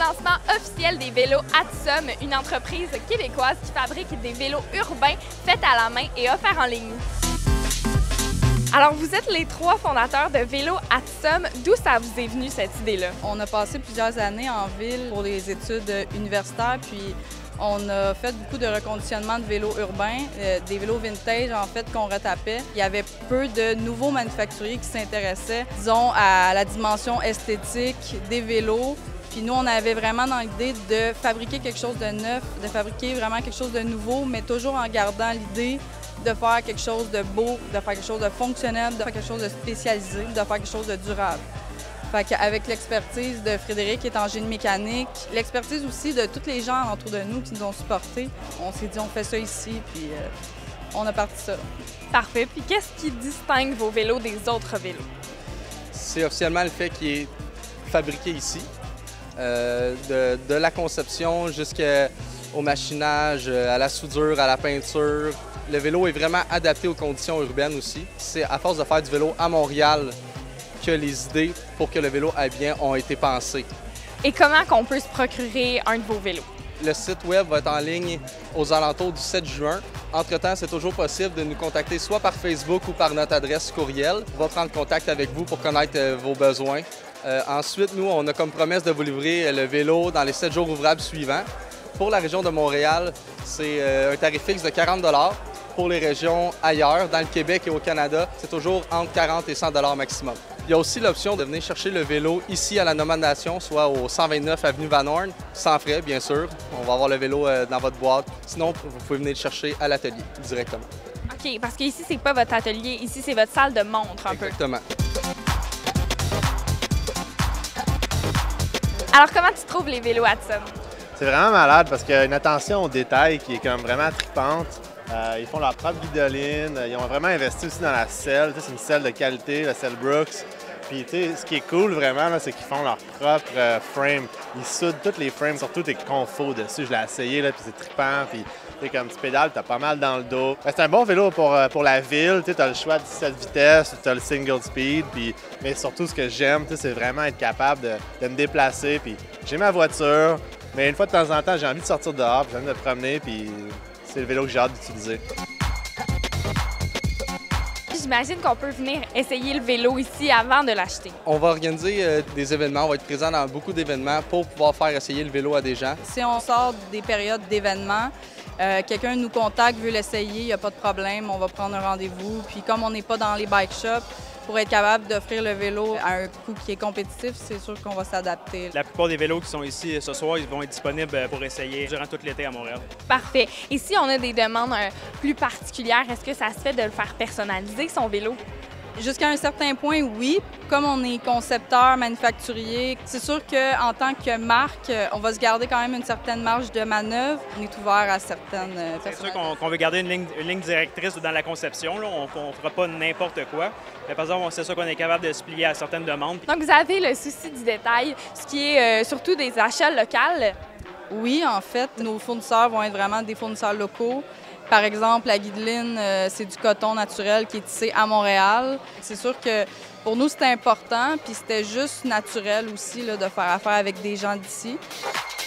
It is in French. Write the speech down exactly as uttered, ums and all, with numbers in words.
lancement officiel des vélos Atsum, une entreprise québécoise qui fabrique des vélos urbains faits à la main et offerts en ligne. Alors, vous êtes les trois fondateurs de Vélo Atsum. D'où ça vous est venu, cette idée-là? On a passé plusieurs années en ville pour des études universitaires, puis on a fait beaucoup de reconditionnement de vélos urbains, euh, des vélos vintage, en fait, qu'on retapait. Il y avait peu de nouveaux manufacturiers qui s'intéressaient, disons, à la dimension esthétique des vélos. Puis nous, on avait vraiment dans l'idée de fabriquer quelque chose de neuf, de fabriquer vraiment quelque chose de nouveau, mais toujours en gardant l'idée de faire quelque chose de beau, de faire quelque chose de fonctionnel, de faire quelque chose de spécialisé, de faire quelque chose de durable. Fait qu'avec l'expertise de Frédéric qui est en génie mécanique, l'expertise aussi de tous les gens autour de nous qui nous ont supportés, on s'est dit on fait ça ici, puis euh, on a parti ça. Parfait. Puis qu'est-ce qui distingue vos vélos des autres vélos? C'est officiellement le fait qu'il est fabriqué ici. Euh, de, de la conception jusqu'au machinage, à la soudure, à la peinture. Le vélo est vraiment adapté aux conditions urbaines aussi. C'est à force de faire du vélo à Montréal que les idées pour que le vélo aille bien ont été pensées. Et comment qu'on peut se procurer un de vos vélos? Le site web va être en ligne aux alentours du sept juin. Entre-temps, c'est toujours possible de nous contacter soit par Facebook ou par notre adresse courriel. On va prendre contact avec vous pour connaître vos besoins. Euh, ensuite, nous, on a comme promesse de vous livrer le vélo dans les sept jours ouvrables suivants. Pour la région de Montréal, c'est euh, un tarif fixe de quarante dollars. Pour les régions ailleurs, dans le Québec et au Canada, c'est toujours entre quarante et cent dollars maximum. Il y a aussi l'option de venir chercher le vélo ici à la Nomade Nation, soit au cent vingt-neuf avenue Van Horn, sans frais, bien sûr. On va avoir le vélo euh, dans votre boîte. Sinon, vous pouvez venir le chercher à l'atelier directement. OK, parce qu'ici, c'est pas votre atelier. Ici, c'est votre salle de montre, un Exactement. peu. Alors, comment tu trouves les vélos Atsum? C'est vraiment malade parce qu'il y a une attention au détail qui est comme vraiment trippante. Euh, ils font leur propre guidoline. Ils ont vraiment investi aussi dans la selle. Tu sais, c'est une selle de qualité, la selle Brooks. Puis, tu sais, ce qui est cool vraiment, là, c'est qu'ils font leur propre euh, frame. Ils soudent tous les frames, surtout tes confos dessus. Je l'ai essayé, là, puis c'est trippant. Puis, tu sais, comme tu pédales, t'as pas mal dans le dos. Ben, c'est un bon vélo pour, euh, pour la ville. Tu sais, t'as le choix de dix-sept vitesses, t'as le single speed. Puis, mais surtout, ce que j'aime, tu sais, c'est vraiment être capable de, de me déplacer. Puis, j'ai ma voiture, mais une fois de temps en temps, j'ai envie de sortir dehors, puis j'ai envie de me promener, puis c'est le vélo que j'ai hâte d'utiliser. J'imagine qu'on peut venir essayer le vélo ici avant de l'acheter. On va organiser euh, des événements, on va être présent dans beaucoup d'événements pour pouvoir faire essayer le vélo à des gens. Si on sort des périodes d'événements, euh, quelqu'un nous contacte, veut l'essayer, il n'y a pas de problème, on va prendre un rendez-vous. Puis comme on n'est pas dans les bike shops, pour être capable d'offrir le vélo à un coût qui est compétitif, c'est sûr qu'on va s'adapter. La plupart des vélos qui sont ici ce soir, ils vont être disponibles pour essayer durant tout l'été à Montréal. Parfait. Et si on a des demandes euh, plus particulières, est-ce que ça se fait de le faire personnaliser, son vélo? Jusqu'à un certain point, oui. Comme on est concepteur, manufacturier, c'est sûr qu'en tant que marque, on va se garder quand même une certaine marge de manœuvre. On est ouvert à certaines C'est sûr qu'on qu'on veut garder une ligne, une ligne directrice dans la conception. Là. On ne fera pas n'importe quoi. Mais par exemple, c'est sûr qu'on est capable de se plier à certaines demandes. Donc, vous avez le souci du détail, ce qui est euh, surtout des achats locaux. Oui, en fait, nos fournisseurs vont être vraiment des fournisseurs locaux. Par exemple, la guideline, euh, c'est du coton naturel qui est tissé à Montréal. C'est sûr que pour nous, c'était important, puis c'était juste naturel aussi là, de faire affaire avec des gens d'ici.